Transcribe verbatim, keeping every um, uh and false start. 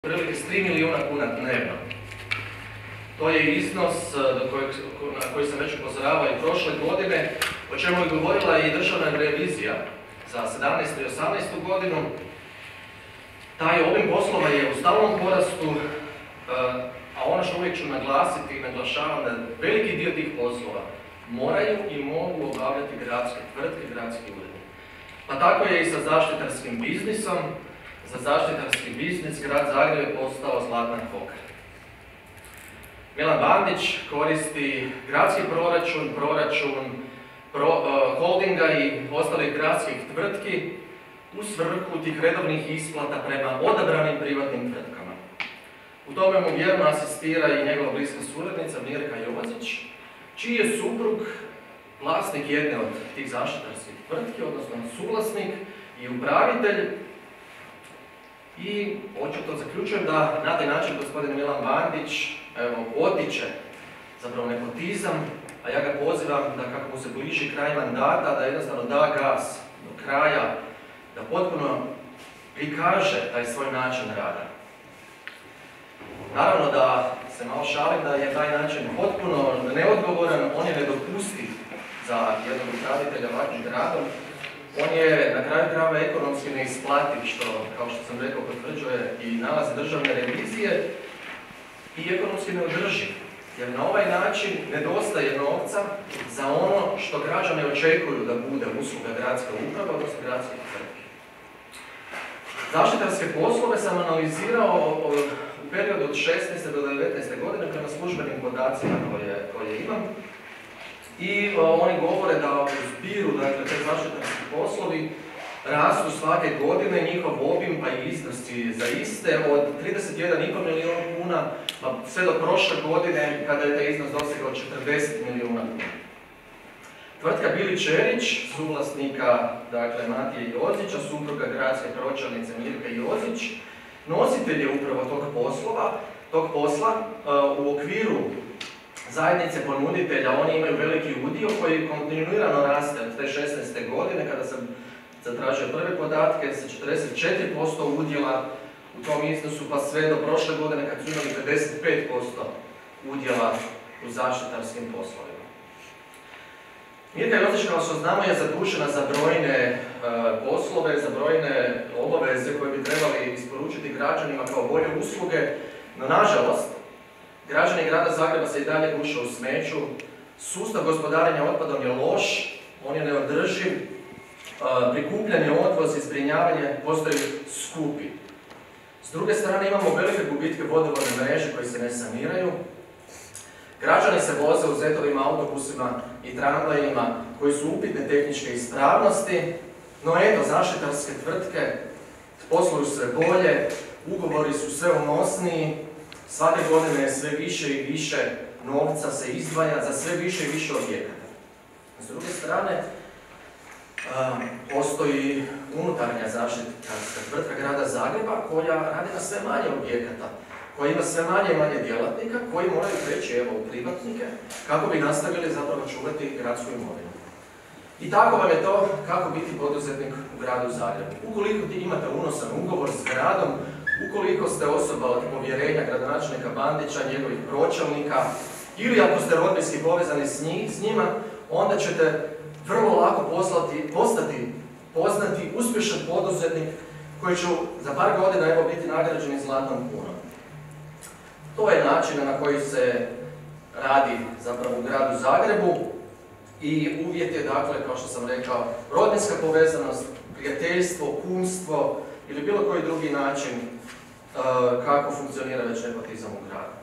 Prilike s tri milijuna kuna dnevno. To je iznos do kojeg, na koji sam već upozoravao i prošle godine, o čemu je govorila i državna revizija za sedamnaestu i osamnaestu godinu. Taj obim poslova je u stalnom porastu, a ono što uvijek ću naglasiti i naglašavam da veliki dio tih poslova moraju i mogu obavljati gradske tvrtke, gradski uredi. Pa tako je i sa zaštitarskim biznisom. Za zaštitarski biznis grad Zagreb je postao zlatna koka. Milan Bandić koristi gradski proračun, proračun pro, uh, holdinga i ostalih gradskih tvrtki u svrhu tih redovnih isplata prema odabranim privatnim tvrtkama. U tome mu vjerno asistira i njegova bliska suradnica Mirka Jovazić, čiji je suprug vlasnik jedne od tih zaštitarskih tvrtki, odnosno suvlasnik i upravitelj. I očito zaključujem da na taj način gospodin Milan Bandić evo, potiče zapravo nepotizam, a ja ga pozivam da kako mu se bliži kraj mandata, da jednostavno da gas do kraja, da potpuno prikaže taj svoj način rada. Naravno da se malo šalim da je taj način potpuno neodgovoran, on je nedopustiv za jednog upravitelja ovakvim gradom. On je na kraju krajeva ekonomski neisplativ, što, kao što sam rekao, potvrđuje i nalaze državne revizije, i ekonomski neodrživ, jer na ovaj način nedostaje novca za ono što građani očekuju da bude usluga gradske uprave, odnosno gradske tvrtke. Zaštitarske poslove sam analizirao u periodu od šesnaeste do devetnaeste godine prema službenim podacima koje, koje imam. I o, oni govore da u zbiru, dakle, te zaštitarski poslovi rastu svake godine, njihov obim pa i iznosi za iste od trideset jedan i pol milijuna kuna, pa sve do prošle godine kada je taj iznos dosegao četrdeset milijuna kuna. Tvrtka Bili Čerić, suvlasnika, dakle, Matije Jozića, supruga gradske pročelnice Mirke Jozić, nositelj je upravo tog poslova, tog posla uh, u okviru zajednice ponuditelja. Oni imaju veliki udio koji kontinuirano raste od te šesnaeste godine, kada sam zatražio prve podatke, sa četrdeset četiri posto udjela u tom iznosu, pa sve do prošle godine kad su imali pedeset pet posto udjela u zaštitarskim poslovima. Mirka Jozić, kao što znamo, je zadužena za brojne e, poslove, za brojne obaveze koje bi trebali isporučiti građanima kao bolje usluge, no nažalost, građani grada Zagreba se i dalje guše u smeću, sustav gospodarenja otpadom je loš, on je neodrživ, prikupljanje, odvoz i zbrinjavanje postaju skupi. S druge strane imamo velike gubitke vodovodne mreže koje se ne saniraju. Građani se voze u zetovim autobusima i tramvajima koji su upitne tehničke ispravnosti, no eto, zaštitarske tvrtke posluju sve bolje, ugovori su sve unosniji, svake godine sve više i više novca se izdvaja za sve više i više objekata. S druge strane, postoji unutarnja zaštitarska tvrtka grada Zagreba koja radi na sve manje objekata, koja ima sve manje i manje djelatnika, koji moraju preći evo u privatnike kako bi nastavili zapravo čuvati gradsku imovinu. I tako vam je to kako biti poduzetnik u gradu Zagrebu. Ukoliko ti imate unosan ugovor s gradom, ukoliko ste osoba od povjerenja gradonačelnika Bandića, njegovih pročelnika, ili ako ste rodbinski povezani s, njih, s njima, onda ćete vrlo lako poslati, postati poznati, uspješan poduzetnik koji će za par godina evo biti nagrađeni zlatnom kunom. To je način na koji se radi zapravo u gradu Zagrebu i uvjet je, dakle, kao što sam rekao, rodbinska povezanost, prijateljstvo, kumstvo ili bilo koji drugi način uh, kako funkcionira već nepotizam u gradu.